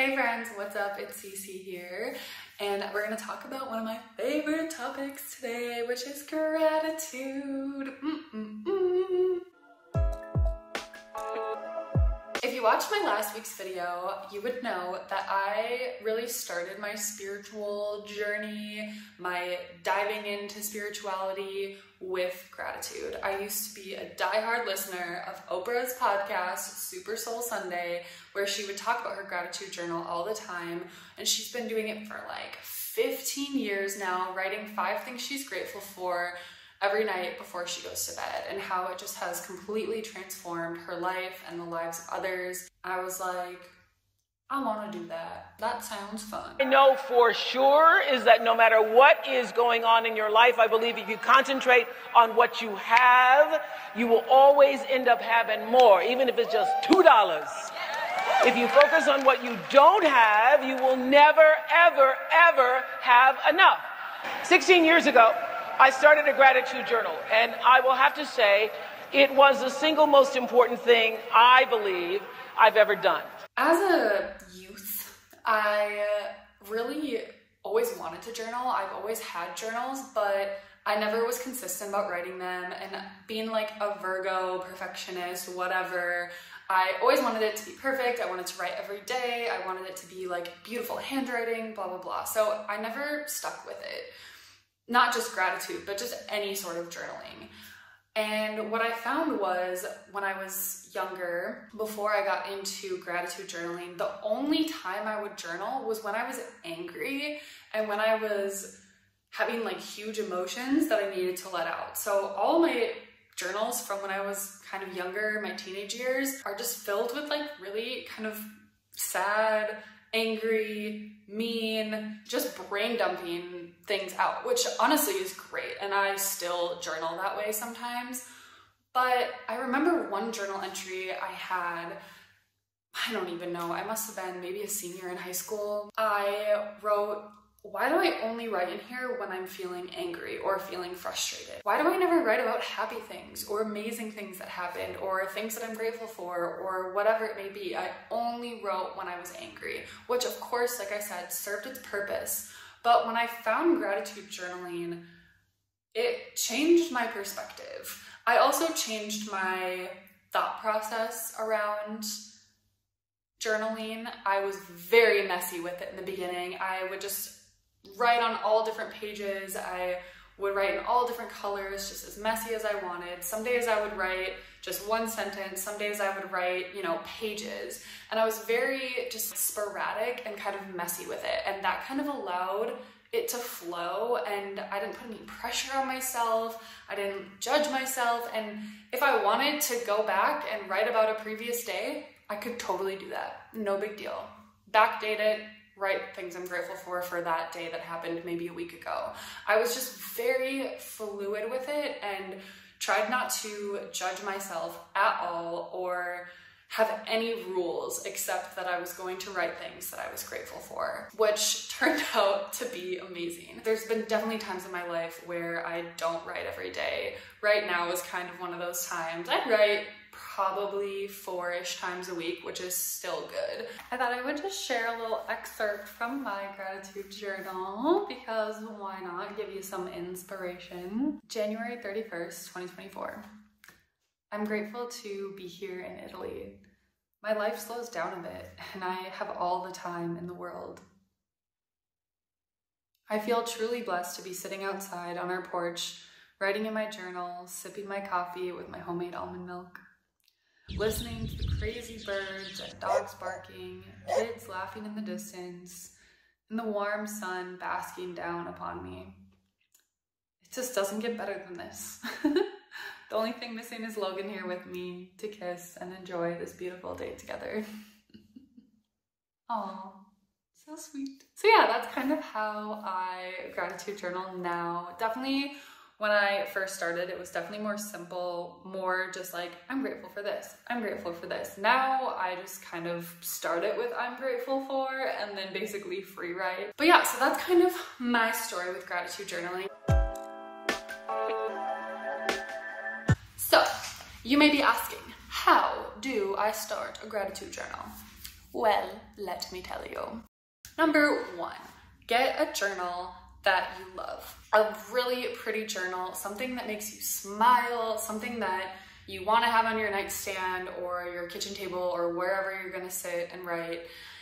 Hey friends, what's up? It's Cece here, and we're going to talk about one of my favorite topics today, which is gratitude. If you watched my last week's video, you would know that I really started my spiritual journey, my diving into spirituality with gratitude. I used to be a diehard listener of Oprah's podcast, Super Soul Sunday, where she would talk about her gratitude journal all the time, and she's been doing it for like 15 years now, writing 5 things she's grateful for every night before she goes to bed, and how it just has completely transformed her life and the lives of others. I was like, I want to do that. That sounds fun. I know for sure is that no matter what is going on in your life, I believe if you concentrate on what you have, you will always end up having more, even if it's just $2. If you focus on what you don't have, you will never, ever, ever have enough. 16 years ago, I started a gratitude journal, and I will have to say it was the single most important thing I believe I've ever done. As a youth, I really always wanted to journal. I've always had journals, but I never was consistent about writing them, and being like a Virgo, perfectionist, whatever, I always wanted it to be perfect. I wanted to write every day. I wanted it to be like beautiful handwriting, blah, blah, blah. So I never stuck with it. Not just gratitude, but just any sort of journaling. And what I found was when I was younger, before I got into gratitude journaling, the only time I would journal was when I was angry and when I was having like huge emotions that I needed to let out. So all my journals from when I was kind of younger, my teenage years, are just filled with like really kind of sad, angry, mean, just brain dumping things out, which honestly is great. And I still journal that way sometimes. But I remember one journal entry I had, I don't even know, I must have been maybe a senior in high school. I wrote, why do I only write in here when I'm feeling angry or feeling frustrated? Why do I never write about happy things or amazing things that happened or things that I'm grateful for or whatever it may be? I only wrote when I was angry, which of course, like I said, served its purpose. But when I found gratitude journaling, it changed my perspective. I also changed my thought process around journaling. I was very messy with it in the beginning. I would just write on all different pages. I would write in all different colors, just as messy as I wanted. Some days I would write just one sentence. Some days I would write, pages. And I was very just sporadic and kind of messy with it. And that kind of allowed it to flow, and I didn't put any pressure on myself. I didn't judge myself. And if I wanted to go back and write about a previous day, I could totally do that. No big deal. Backdate it, write things I'm grateful for that day that happened maybe a week ago. I was just very fluid with it and tried not to judge myself at all or have any rules except that I was going to write things that I was grateful for, which turned out to be amazing. There's been definitely times in my life where I don't write every day. Right now is kind of one of those times. I write probably 4-ish times a week, which is still good. I thought I would just share a little excerpt from my gratitude journal because why not give you some inspiration. January 31st, 2024. I'm grateful to be here in Italy. My life slows down a bit and I have all the time in the world. I feel truly blessed to be sitting outside on our porch, writing in my journal, sipping my coffee with my homemade almond milk, listening to the crazy birds and dogs barking, kids laughing in the distance, and the warm sun basking down upon me. It just doesn't get better than this. The only thing missing is Logan here with me to kiss and enjoy this beautiful day together. Aw, so sweet. So yeah, that's kind of how I gratitude journal now. Definitely when I first started, it was definitely more simple, more just like, I'm grateful for this, I'm grateful for this. Now I just kind of start it with I'm grateful for and then basically free write. But yeah, so that's kind of my story with gratitude journaling. So you may be asking, how do I start a gratitude journal? Well, let me tell you. Number 1, get a journal that you love. A really pretty journal, something that makes you smile, something that you want to have on your nightstand or your kitchen table or wherever you're going to sit and write,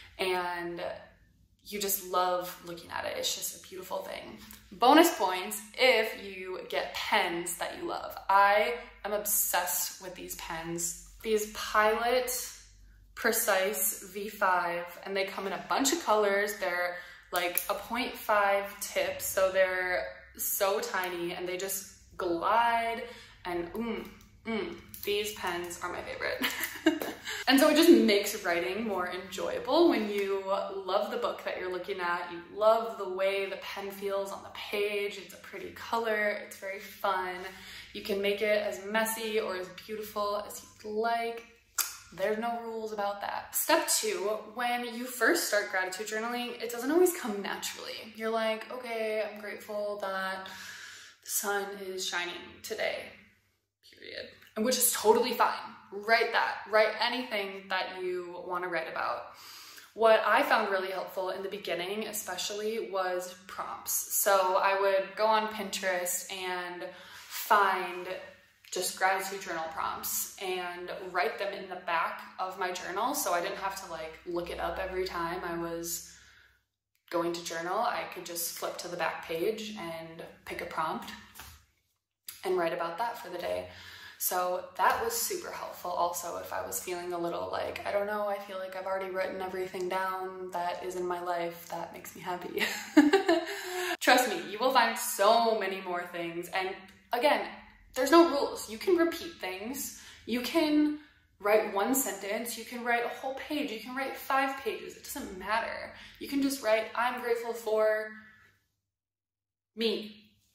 and you just love looking at it. It's just a beautiful thing. Bonus points if you get pens that you love. I am obsessed with these pens. These Pilot Precise V5, and they come in a bunch of colors. They're like a 0.5 tip, so they're so tiny and they just glide, and these pens are my favorite. And so it just makes writing more enjoyable when you love the book that you're looking at, you love the way the pen feels on the page, it's a pretty color, it's very fun. You can make it as messy or as beautiful as you'd like. There's no rules about that. Step 2, when you first start gratitude journaling, it doesn't always come naturally. You're like, okay, I'm grateful that the sun is shining today, period. And which is totally fine. Write that. Write anything that you want to write about. What I found really helpful in the beginning, especially, was prompts. So I would go on Pinterest and find just gratitude journal prompts and write them in the back of my journal, so I didn't have to like look it up every time I was going to journal. I could just flip to the back page and pick a prompt and write about that for the day. So that was super helpful also if I was feeling a little like, I don't know, I feel like I've already written everything down that is in my life that makes me happy. Trust me, you will find so many more things. And again, there's no rules. You can repeat things. You can write one sentence. You can write a whole page. You can write 5 pages. It doesn't matter. You can just write, I'm grateful for me.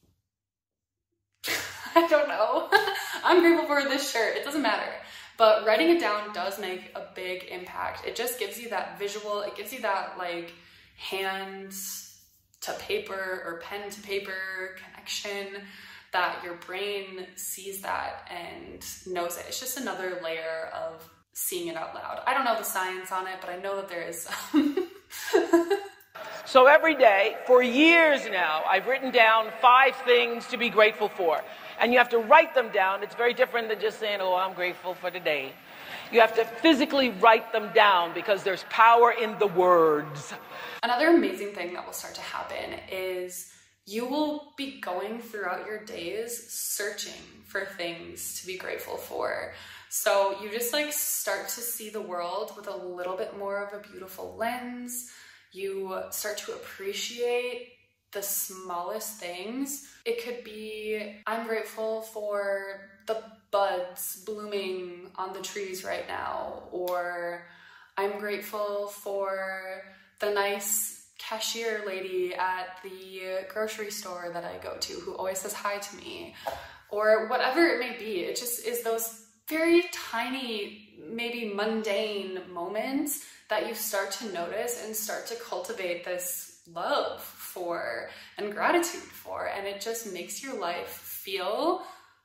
I don't know. I'm grateful for this shirt. It doesn't matter. But writing it down does make a big impact. It just gives you that visual. It gives you that like hands to paper or pen to paper connection, that your brain sees that and knows it. It's just another layer of seeing it out loud. I don't know the science on it, but I know that there is some. So every day, for years now, I've written down 5 things to be grateful for. And you have to write them down. It's very different than just saying, oh, I'm grateful for today. You have to physically write them down because there's power in the words. Another amazing thing that will start to happen is you will be going throughout your days searching for things to be grateful for. So you just like start to see the world with a little bit more of a beautiful lens. You start to appreciate the smallest things. It could be, I'm grateful for the buds blooming on the trees right now, or I'm grateful for the nice cashier lady at the grocery store that I go to who always says hi to me, or whatever it may be. It just is those very tiny, maybe mundane moments that you start to notice and start to cultivate this love for and gratitude for, and it just makes your life feel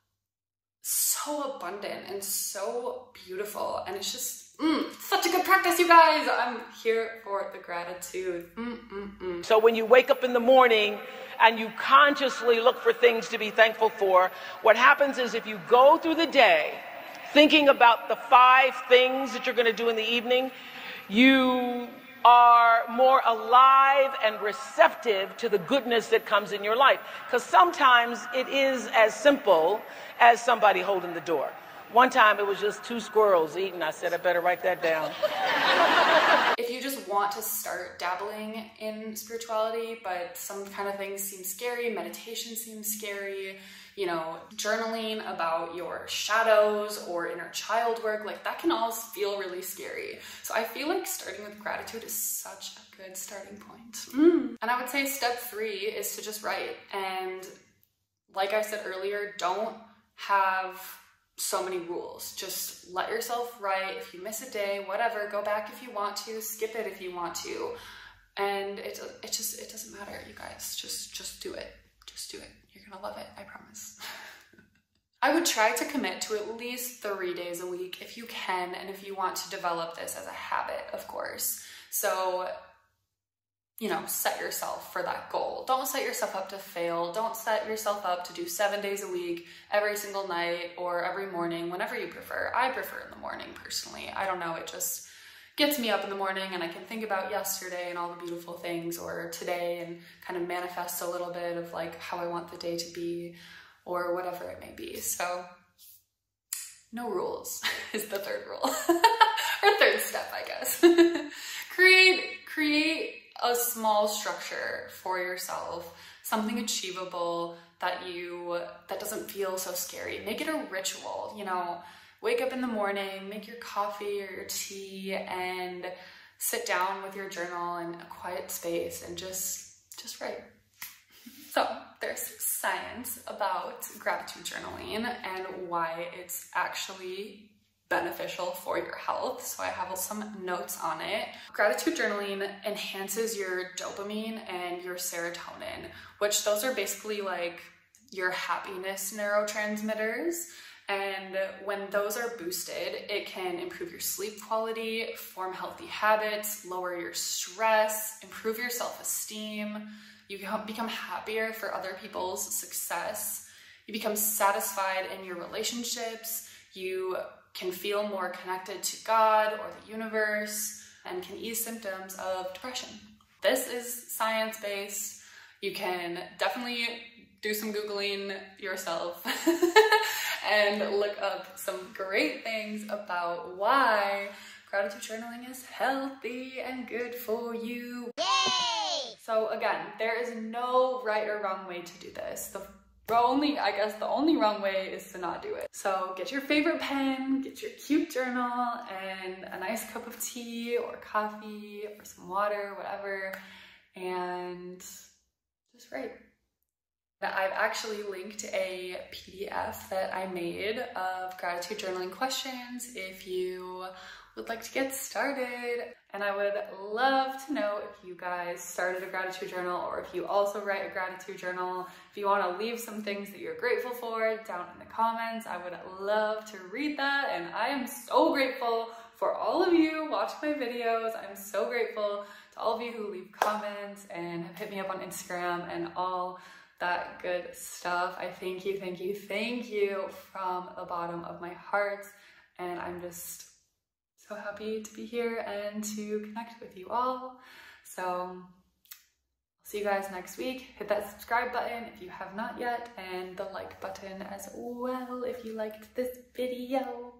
so abundant and so beautiful. And it's just such a good practice, you guys. I'm here for the gratitude. So when you wake up in the morning and you consciously look for things to be thankful for, what happens is if you go through the day thinking about the 5 things that you're going to do in the evening, you are more alive and receptive to the goodness that comes in your life. Because sometimes it is as simple as somebody holding the door. One time it was just 2 squirrels eating. I said, I better write that down. If you just want to start dabbling in spirituality, but some kind of things seem scary, meditation seems scary, you know, journaling about your shadows or inner child work, like that can all feel really scary. So I feel like starting with gratitude is such a good starting point. And I would say step 3 is to just write. And like I said earlier, don't have so many rules. Just let yourself write. If you miss a day, whatever, go back if you want to, skip it if you want to. And it doesn't matter, you guys. Just do it. Just do it. You're gonna love it, I promise. I would try to commit to at least 3 days a week if you can, and if you want to develop this as a habit, of course. So, set yourself for that goal. Don't set yourself up to fail. Don't set yourself up to do 7 days a week, every single night, or every morning, whenever you prefer. I prefer in the morning, personally. I don't know, it just gets me up in the morning and I can think about yesterday and all the beautiful things, or today, and kind of manifest a little bit of like how I want the day to be, or whatever it may be. So no rules is the third rule, or third step, I guess. create a small structure for yourself, something achievable that doesn't feel so scary. Make it a ritual, wake up in the morning, make your coffee or your tea, and sit down with your journal in a quiet space and just write. So there's science about gratitude journaling and why it's actually beneficial for your health. So I have some notes on it. Gratitude journaling enhances your dopamine and your serotonin, which those are basically like your happiness neurotransmitters. And when those are boosted, it can improve your sleep quality, form healthy habits, lower your stress, improve your self-esteem. You become happier for other people's success. You become satisfied in your relationships. You can feel more connected to God or the universe, and can ease symptoms of depression. This is science-based. You can definitely do some Googling yourself and look up some great things about why gratitude journaling is healthy and good for you. Yay! So again, there is no right or wrong way to do this. The only wrong way is to not do it. So get your favorite pen, get your cute journal, and a nice cup of tea or coffee or some water, whatever, and just write. I've actually linked a PDF that I made of gratitude journaling questions if you would like to get started. And I would love to know if you guys started a gratitude journal, or if you also write a gratitude journal. If you want to leave some things that you're grateful for down in the comments, I would love to read that. And I am so grateful for all of you watching my videos. I'm so grateful to all of you who leave comments and have hit me up on Instagram and all that good stuff. I thank you from the bottom of my heart. And I'm just so happy to be here and to connect with you all. So I'll see you guys next week. Hit that subscribe button if you have not yet, and the like button as well if you liked this video.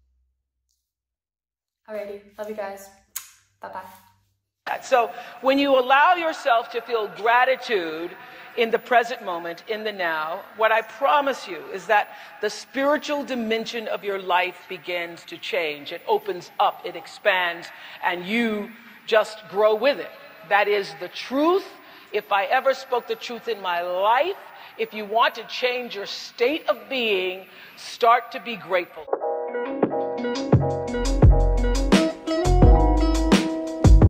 Alrighty, love you guys. Bye-bye. So when you allow yourself to feel gratitude in the present moment, in the now, what I promise you is that the spiritual dimension of your life begins to change. It opens up, it expands, and you just grow with it. That is the truth. If I ever spoke the truth in my life, if you want to change your state of being, start to be grateful.